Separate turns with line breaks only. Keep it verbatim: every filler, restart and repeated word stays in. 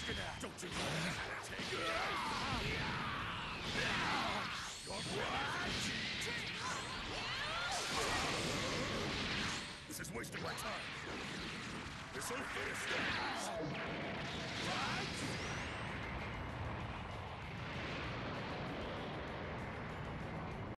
looking at? Don't you know that? Take it! You're finished! This is wasting my time. This'll finish them! Right?